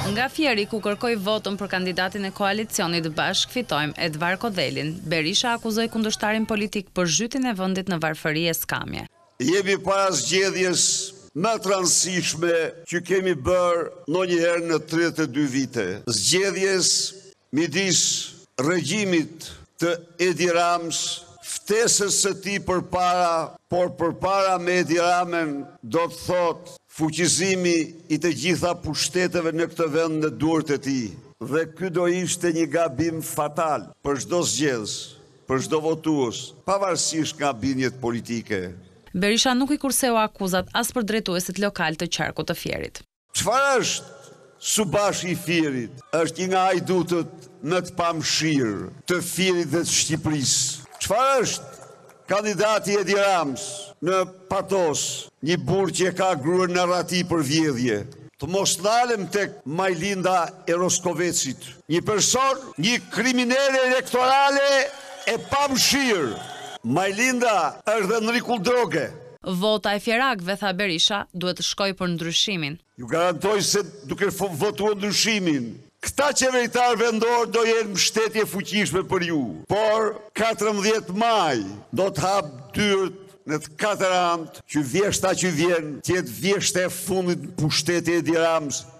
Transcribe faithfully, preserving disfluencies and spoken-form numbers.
Nga Fieri ku kërkoi votën për kandidatin e koalicionit Bashk Fitojmë Edvar Kodhelin, Berisha akuzoi kundërshtarin politik për zhytjen e vendit në varfëri e skamje. Jemi para zgjedhjes më të rëndësishme që kemi bërë ndonjëherë në tridhjetë e dy vite. Zgjedhjes midis regjimit të Edi Ramës, ftesës së tij përpara, por përpara me Edi Ramën do të thotë fuqizimi i të gjitha pushteteve në këtë vend në duart e tij. Dhe ky do ishte një gabim fatal për çdo zgjedhës, për çdo votues, pavarësisht nga bindjet politike. Berisha nuk i kurseu akuzat as për drejtuesit lokal të qarkut të Fierit. Çfarë është Subashi i Fierit? Është një nga hajdutët më të pamëshirë të Fierit dhe të Shqipërisë. Çfarë është kandidati Edi Ramës në Patos, një burr që ka gruan narrativ për vjedhje? Të mos ndalem tek Majlinda e Roskovecit, një person, një kriminale elektorale e pamëshirë. Majlinda është dhe në rikull droge. Vota e fjerakëve, tha Berisha, duhet të shkojë për ndryshimin. Ju garantoj se duke votuar ndryshimin, këta qeveritar vendor do jenë mbështetje fuqishme për ju. Por katërmbëdhjetë maj do të hap dyert në të katër anë që vjeshta që vjen, të jetë vjeshta e fundit në pushteti e Edi Ramës